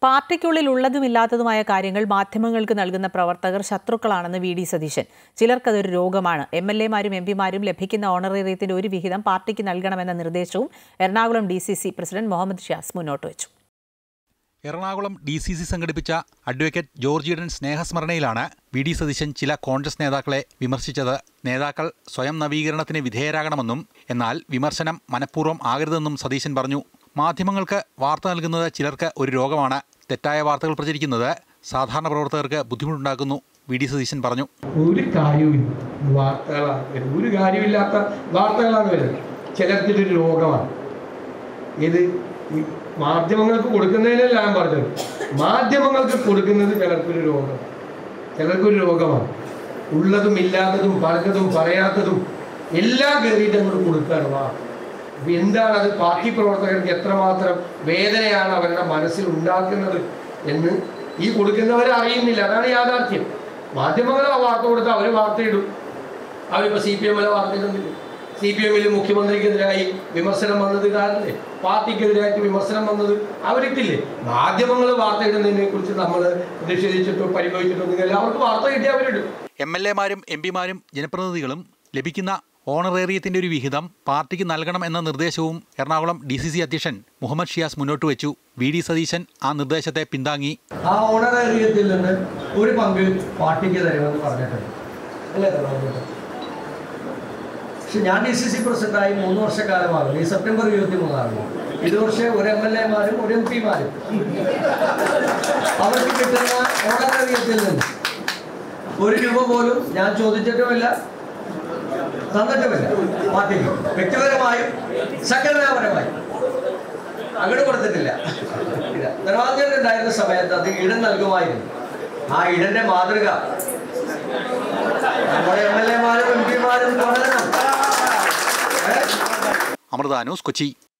പാർട്ടിക്കുള്ളിൽ ഉള്ളതുമില്ലാത്തതുമായ കാര്യങ്ങൾ മാധ്യമങ്ങൾക്ക് നൽകുന്ന പ്രവർത്തകർ ശത്രുക്കളാണെന്ന് വി.ഡി. സതീശൻ. ചിലർക്കതൊരു രോഗമാണ്. എം.എൽ.എമാരും എം.പിമാരും ലഭിക്കുന്ന ഓണറേറിയത്തിന്റെ ഒരു വിഹിതം പാർട്ടിക്ക് നൽകണമെന്ന നിർദ്ദേശവും എറണാകുളം ഡി.സി.സി പ്രസിഡന്റ് മുഹമ്മദ് ഷിയാസ് മുന്നോട്ട് വെച്ചു. എറണാകുളം ഡി.സി.സി സംഘടിപ്പിച്ച അഡ്വക്കേറ്റ് ജോർജ് ഈഡൻ സ്നേഹസ്മരണയിലാണ് വി.ഡി. സതീശൻ ചില കോൺഗ്രസ് നേതാക്കളെ വിമർശിച്ചത്. നേതാക്കൾ സ്വയം നവീകരണത്തിന് വിധേയരാകണമെന്നും എന്നാൽ വിമർശനം മനഃപൂർവ്വം ആകരുതെന്നും സതീശൻ പറഞ്ഞു. മാധ്യമങ്ങൾക്ക് വാർത്ത നൽകുന്നത് ചിലർക്ക് ഒരു രോഗമാണ്. തെറ്റായ വാർത്തകൾ പ്രചരിക്കുന്നത് സാധാരണ പ്രവർത്തകർക്ക് ബുദ്ധിമുട്ടുണ്ടാക്കുന്നു. വി.ഡി. സതീശൻ പറഞ്ഞു. ഒരു കാര്യമില്ലാത്ത വാർത്തകളാണ് വരുന്നത്. ചിലർക്കൊരു രോഗമാണ്. ഇത് മാധ്യമങ്ങൾക്ക് കൊടുക്കുന്നതിനല്ല ഞാൻ പറഞ്ഞത്. മാധ്യമങ്ങൾക്ക് കൊടുക്കുന്നത് ചിലർക്കൊരു രോഗമാണ്. ഉള്ളതും ഇല്ലാത്തതും പറഞ്ഞതും പറയാത്തതും എല്ലാം കയറിയിട്ട് അങ്ങോട്ട് കൊടുക്കുകയാണ്. എന്താണ് അത്? പാർട്ടി പ്രവർത്തകർക്ക് എത്രമാത്രം വേദനയാണ് അവരുടെ മനസ്സിൽ ഉണ്ടാക്കുന്നത് എന്ന് ഈ കൊടുക്കുന്നവരെ അറിയുന്നില്ല. അതാണ് യാഥാർത്ഥ്യം. മാധ്യമങ്ങൾ ആ വാർത്ത കൊടുത്താൽ അവർ വാർത്തയിടും. അവരിപ്പോൾ CPM വാർത്ത ഇടുന്നില്ല. CPM മുഖ്യമന്ത്രിക്കെതിരായി വിമർശനം വന്നത് കാരണല്ലേ? പാർട്ടിക്കെതിരായിട്ട് വിമർശനം വന്നത് അവരിട്ടില്ലേ? മാധ്യമങ്ങൾ വാർത്ത ഇടുന്നതിനെ കുറിച്ച് നമ്മൾ പ്രതിഷേധിച്ചിട്ടോ പരിഭവിച്ചിട്ടോ എല്ലാവർക്കും വാർത്ത കിട്ടിയാൽ അവരിടും. എം.എൽ.എമാരും എം.പിമാരും ജനപ്രതിനിധികളും ലഭിക്കുന്ന ഓണറേറിയത്തിന്റെ ഒരു വിഹിതം പാർട്ടിക്ക് നൽകണം എന്ന നിർദ്ദേശവും എറണാകുളം ഡി.സി.സി അധ്യക്ഷൻ മുഹമ്മദ് ഷിയാസ് മുന്നോട്ട് വെച്ചു. വി.ഡി. സതീശൻ ആ നിർദ്ദേശത്തെ പിന്താങ്ങി. ആ ഓണറേറിയത്തിൽ നിന്ന് ഒരു പങ്ക് പാർട്ടിക്ക് തരുമെന്ന് പറഞ്ഞിട്ടുണ്ട് അല്ലേ? പക്ഷെ ഞാൻ ഡി.സി.സി പ്രസിഡന്റായി 3 വർഷക്കാലമാകും. ഈ സെപ്റ്റംബർ 23 ഇതുവർഷം ഒരു എം.എൽ.എമാരും ഒരു എം.പിമാരും അവർക്ക് കിട്ടുന്ന ഓണറേറിയത്തിൽ നിന്ന് ഒരു രൂപ പോലും ഞാൻ ചോദിച്ചിട്ടുമില്ല, തന്നിട്ടുമില്ല. പാർട്ടിക്ക് വ്യക്തിപരമായും സംഘടനാപരമായും അങ്ങോട്ട് കൊടുത്തിട്ടില്ല. ധനവാദ്യം ഉണ്ടായിരുന്ന സമയത്ത് അത് ഇടം നൽകുമായിരുന്നു. ആ ഇടന്റെ മാതൃക നമ്മുടെ എം.എൽ.എമാരും എം.പിമാരും തുടരണം. അമൃത ന്യൂസ്, കൊച്ചി.